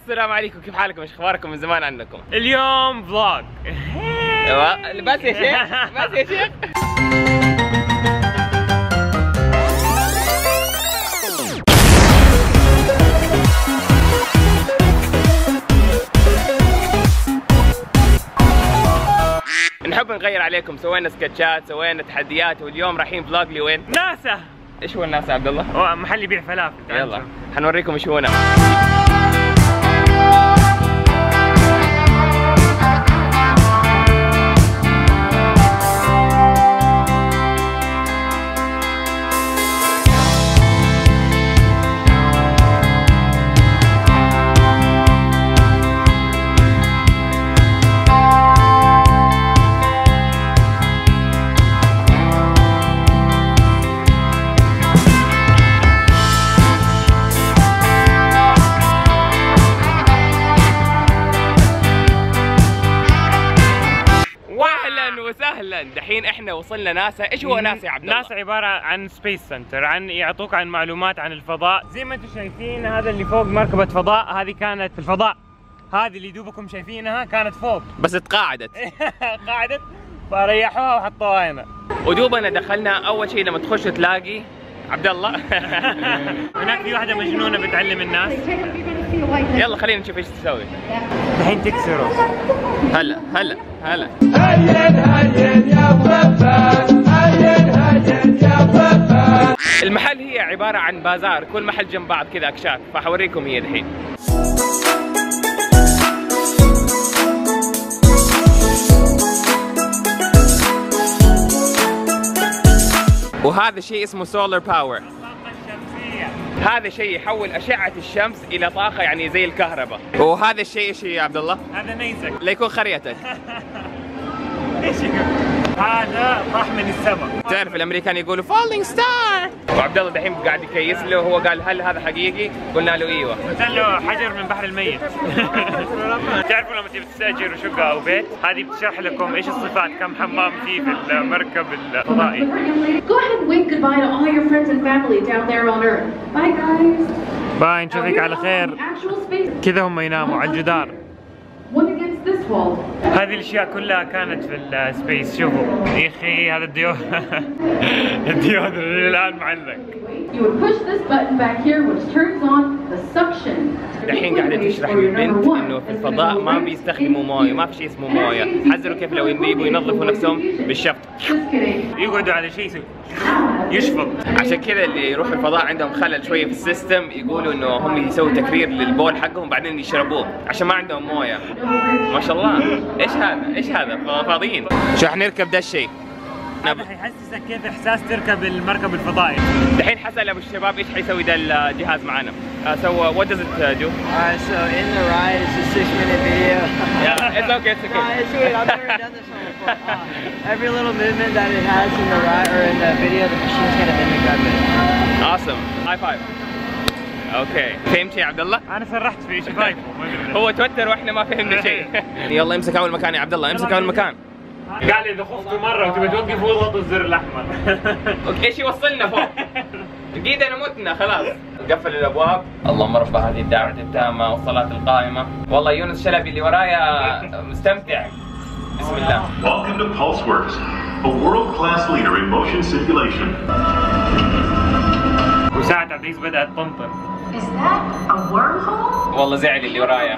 السلام عليكم، كيف حالكم؟ ايش اخباركم؟ من زمان عنكم. اليوم فلوج. بس يا شيخ، بس يا شيخ. نحب نغير عليكم، سوينا سكتشات، سوينا تحديات، واليوم رايحين فلوج لوين؟ ناسا. ايش هو الناسا عبد الله؟ هو محل يبيع فلافل. يلا حنوريكم ايش هو. وسهلا. دحين احنا وصلنا ناسا. ايش هو ناسا يا عبد الله؟ ناسا عباره عن سبيس سنتر، عن يعطوك عن معلومات عن الفضاء. زي ما انتم شايفين هذا اللي فوق مركبه فضاء، هذه كانت في الفضاء. هذه اللي دوبكم شايفينها كانت فوق بس تقاعدت. قاعدت فريحوها وحطوها هنا. ودوبنا دخلنا، اول شيء لما تخش تلاقي عبد الله هناك في واحده مجنونه بتعلم الناس. يلا خلينا نشوف ايش تسوي. الحين تكسره. هلا هلا هلا. هين هين يا ففان، هين هين يا ففان. المحل هي عبارة عن بازار، كل محل جنب بعض كذا اكشاف، فحوريكم هي الحين. وهذا شيء اسمه سولار باور. هذا شيء يحول أشعة الشمس إلى طاقة، يعني زي الكهرباء. وهذا الشيء ايش يا عبد الله؟ هذا نيزك. لا يكون خريتك. ايش هذا؟ طاح من السماء. تعرف الامريكان يقولوا فولينج ستار. وعبد الله دحين قاعد يكيس له، هو قال هل هذا حقيقي؟ قلنا له ايوه. قلت له حجر من بحر الميت. تعرفوا لما تبي تستاجر شقه او بيت، هذه بتشرح لكم ايش الصفات، كم حمام فيه في المركب الفضائي. Go ahead and wave goodbye to all your friends and family down there on Earth. Bye guys. باي، نشوفك على خير. كذا هم يناموا على الجدار. هذه الاشياء كلها كانت في السبيس. شوفوا يا اخي هذا الديود. الديود اللي الان معلق. الحين قاعدة تشرح للبنت انه في الفضاء ما بيستخدموا مويه، ما في شيء اسمه مويه، حذروا كيف لو يبوا ينظفوا نفسهم بالشفط. يقعدوا على شيء يشفط. عشان كذا اللي يروحوا الفضاء عندهم خلل شويه في السيستم، يقولوا انه هم يسووا تكرير للبول حقهم بعدين يشربوه عشان ما عندهم مويه. ما شاء الله. ايش هذا؟ ايش هذا؟ فاضيين. شو حنركب ده الشيء؟ هذا حيحسسك كيف احساس تركب المركب الفضائي. دحين حسأل ابو الشباب ايش حيسوي ده الجهاز معانا. سوى what does it do? So in the ride it's a 6-minute video. Yeah, it's okay, it's okay. No, it's weird. I've never done this one before. Every little movement that it has in the ride or in the video, the machine's gonna mimic that movement. Awesome. High five. اوكي، فهمت شيء يا عبد الله؟ انا سرحت في ايش فايفه. هو توتر واحنا ما فهمنا شيء. يلا امسك اول مكان يا عبد الله، امسك اول مكان. قال اذا خفتوا مره وتبي توقف واضغط الزر الاحمر. اوكي، ايش يوصلنا فوق؟ اكيد متنا خلاص. قفل الابواب. اللهم رب هذه الدعوه التامه والصلاه القائمه. والله يونس شلبي اللي ورايا مستمتع. بسم الله. Welcome to PulseWorks, a world-class leader in motion simulation. وساعة عبد العزيز بدأت تنطر. Is that a wormhole? والله زعل اللي ورايا.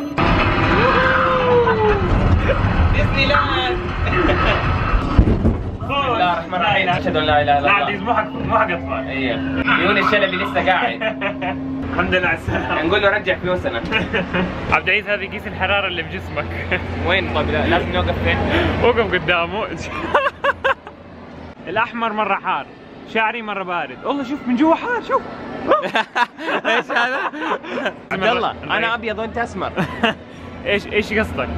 ديزني لاند. بسم الله الرحمن الرحيم. اشهد ان لا اله الا الله. عبد العزيز مو حق اطفال. ايوه. يونس شلبي لسه قاعد. الحمد لله على السلامة. نقول له رجع فلوسنا. عبد العزيز هذه قيس الحرارة اللي في جسمك. وين طيب لازم نوقف فين؟ وقف قدامه. الأحمر مرة حار، شعري مرة بارد. والله شوف من جوا حار. شوف. ايش هذا؟ عبد الله انا ابيض وانت اسمر. ايش قصدك؟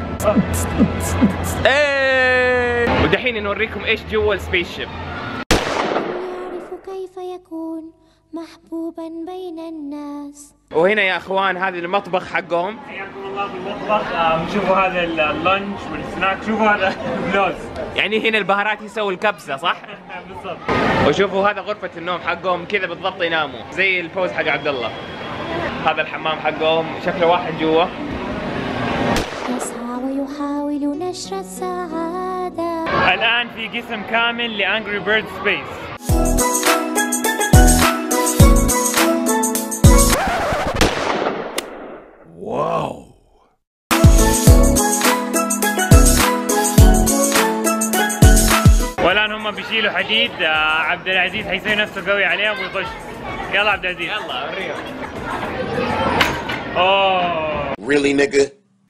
ايه. ودحين نوريكم ايش جوا السبيس شيب. يعرف كيف يكون محبوبا بين الناس. وهنا يا اخوان هذا المطبخ حقهم. حياكم الله في المطبخ. شوفوا هذا اللانش والسناك. شوفوا هذا اللوز. يعني هنا البهارات يسووا الكبسه صح؟ بالضبط. وشوفوا هذا غرفه النوم حقهم، كذا بالضبط يناموا زي الفوز حق عبد الله. هذا الحمام حقهم، شكله واحد جوا. يسعى ويحاول نشر السعادة. الآن في قسم كامل لأنجري بيرد سبيس. واو. والآن هم بيشيلوا حديد. عبد العزيز حيسوي نفسه قوي عليهم ويخش. يلا عبد العزيز. يلا وريهم. اوه. Really nigga?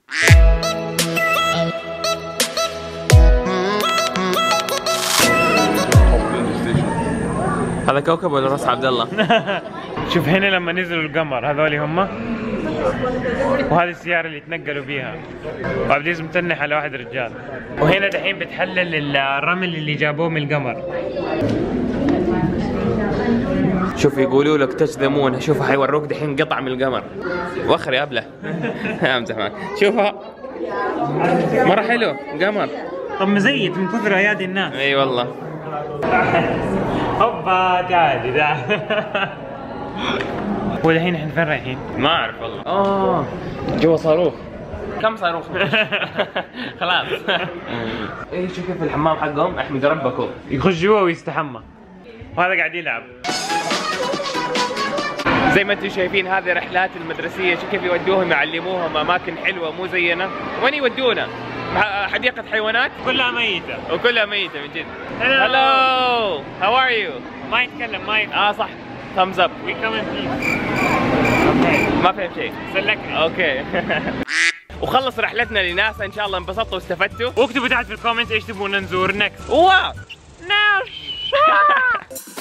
هذا كوكب ولا راس عبد الله؟ شوف هنا لما نزلوا القمر هذول هم، وهذه السيارة اللي تنقلوا بيها، وعبد العزيز متنح على واحد رجال، وهنا دحين بتحلل الرمل اللي جابوه من القمر. شوف يقولوا لك تاتش ذا مون، شوف حيوروك دحين قطع من القمر. وخر يا ابله. امزح معك. شوفها مرة حلو قمر. طب مزيت من كثر ايادي الناس. اي والله. هوبا تعالي تعالي. والحين احنا فين رايحين؟ ما اعرف والله. جوا صاروخ. كم صاروخ؟ خلاص. اي شوف كيف الحمام حقهم، احمد ربكم. يخش جوا ويستحمى، وهذا قاعد يلعب. زي ما انتم شايفين هذه رحلات المدرسية، شوف كيف يودوهم يعلموهم اماكن حلوة مو زينا. وين يودونا؟ حديقة حيوانات كلها ميتة. وكلها ميتة من جد. هلو هاو ار يو؟ ما يتكلم ما يتكلم. صح. thumbs up. We come in peace. ما فهم شيء. سلكني. اوكي. وخلص رحلتنا لناسا، ان شاء الله انبسطتوا واستفدتوا. واكتبوا تحت في الكومنتس ايش تبون نزور نكست. واو. ناو.